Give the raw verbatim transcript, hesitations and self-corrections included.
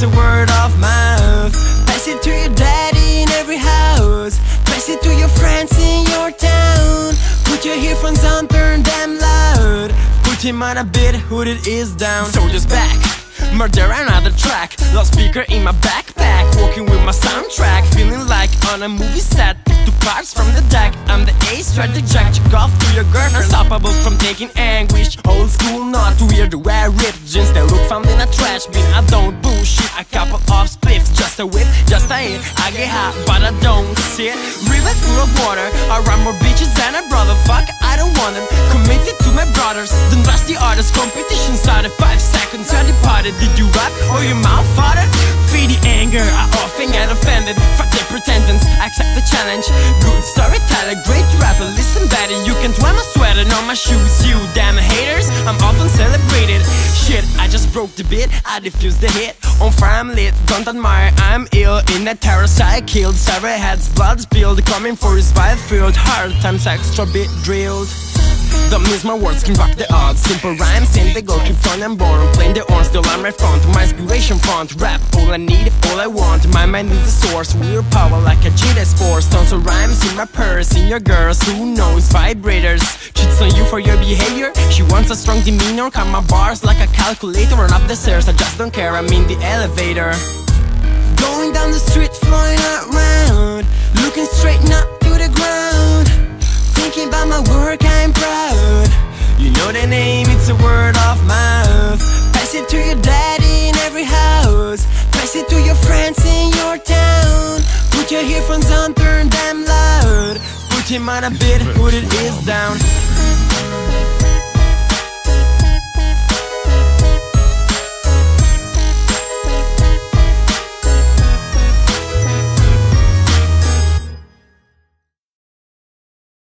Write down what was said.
it's a word of mouth. Pass it to your daddy in every house. Pass it to your friends in your town. Put your earphones on, turn them loud. Put him on a beat, hood it is down. Soldiers back, murder another track. Lost speaker in my backpack, walking with my soundtrack. Feeling like on a movie set. Two cards from the deck, I'm the ace, try to jack. Check off to your girl, unstoppable from taking anguish. Old school, not weird, the way I rip jeans that look found in a trash bin. I don't bullshit, a couple of spliffs, just a whip, just a hit. I get hot, but I don't sit. River full of water, I run more bitches than a brother. Fuck, I don't want them, committed to my brothers. Don't trust the artists, competition started five seconds, I departed. Did you rap or your mouth farted? Feed the anger, I often get offended. Fuck the pretenders, accept the challenge. Good storyteller, great rapper, listen better. You can't wear my sweater, on my shoes, you damn haters. I'm often celebrated. Shit, I just broke the beat, I diffused the hit. On fire I'm lit, don't admire, I'm ill. In a terrace I killed, several heads, blood spilled. Coming for his battlefield, hard times extra bit drilled. Don't miss my words, can rock the odds. Simple rhymes in the gold, keep on and born. Playing the orange, still I'm right front. My inspiration font, rap, all I need, all I want. My mind is the source, weird power like a G that's force. Tons of rhymes in my purse, in your girls, who knows, vibrators. Cheats on you for your behavior, she wants a strong demeanor. Count my bars like a calculator, run up the stairs, I just don't care, I'm in the elevator. Going down the street, flying around, looking straight up to the ground. Thinking about my work, I'm proud. You know the name, it's a word of mouth. Pass it to your daddy in every house. Pass it to your friends in your town. Put your earphones on, turn them loud. Put him on a beat, put it is down.